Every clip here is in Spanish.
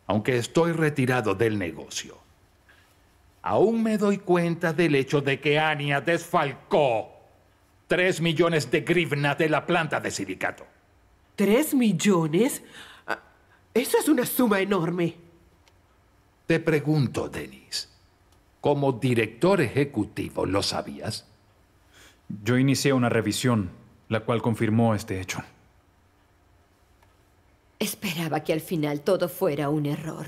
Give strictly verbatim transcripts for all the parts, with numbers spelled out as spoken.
aunque estoy retirado del negocio, aún me doy cuenta del hecho de que Anya desfalcó tres millones de grivna de la planta de silicato. ¿Tres millones? Eso es una suma enorme. Te pregunto, Dennis, como director ejecutivo, ¿lo sabías? Yo inicié una revisión, la cual confirmó este hecho. Esperaba que al final todo fuera un error.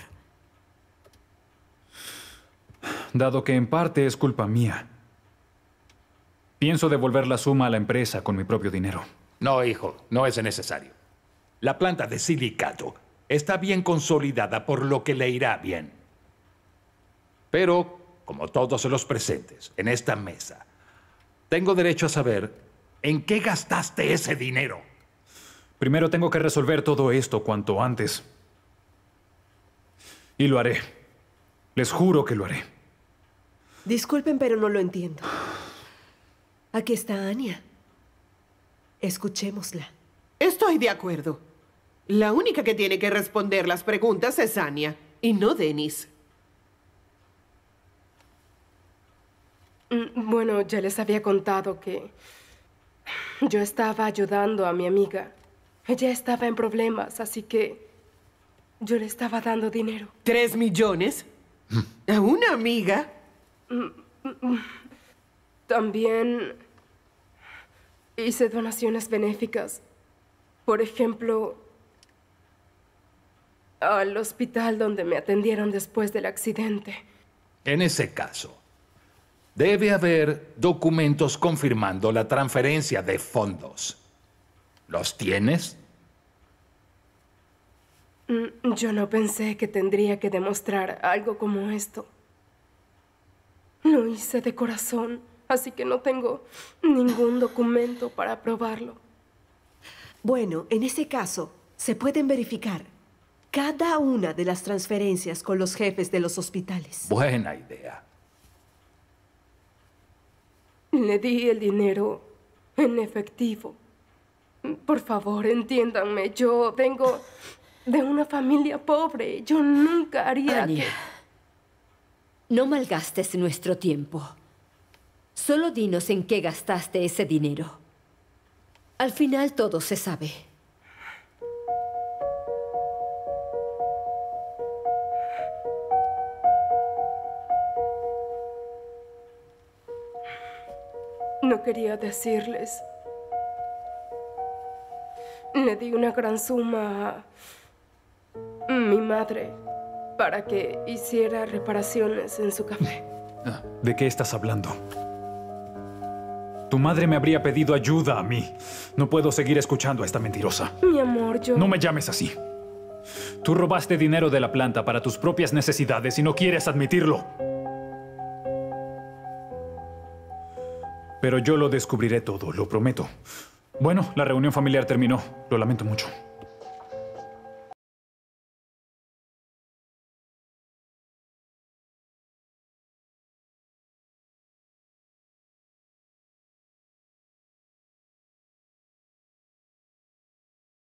Dado que en parte es culpa mía, pienso devolver la suma a la empresa con mi propio dinero. No, hijo, no es necesario. La planta de silicato está bien consolidada, por lo que le irá bien. Pero, como todos los presentes en esta mesa, tengo derecho a saber en qué gastaste ese dinero. Primero tengo que resolver todo esto cuanto antes. Y lo haré. Les juro que lo haré. Disculpen, pero no lo entiendo. Aquí está Anya. Escuchémosla. Estoy de acuerdo. La única que tiene que responder las preguntas es Anya, y no Dennis. Bueno, ya les había contado que yo estaba ayudando a mi amiga. Ella estaba en problemas, así que yo le estaba dando dinero. ¿Tres millones? ¿A una amiga? También hice donaciones benéficas. Por ejemplo, al hospital donde me atendieron después del accidente. En ese caso, debe haber documentos confirmando la transferencia de fondos. ¿Los tienes? Yo no pensé que tendría que demostrar algo como esto. Lo hice de corazón, así que no tengo ningún documento para probarlo. Bueno, en ese caso, se pueden verificar cada una de las transferencias con los jefes de los hospitales. Buena idea. Le di el dinero en efectivo. Por favor, entiéndanme. Yo vengo de una familia pobre. Yo nunca haría Anya, que... no malgastes nuestro tiempo. Solo dinos en qué gastaste ese dinero. Al final todo se sabe. No quería decirles. Le di una gran suma a mi madre para que hiciera reparaciones en su café. ¿De qué estás hablando? Tu madre me habría pedido ayuda a mí. No puedo seguir escuchando a esta mentirosa. Mi amor, yo... No me llames así. Tú robaste dinero de la planta para tus propias necesidades y no quieres admitirlo. Pero yo lo descubriré todo, lo prometo. Bueno, la reunión familiar terminó. Lo lamento mucho.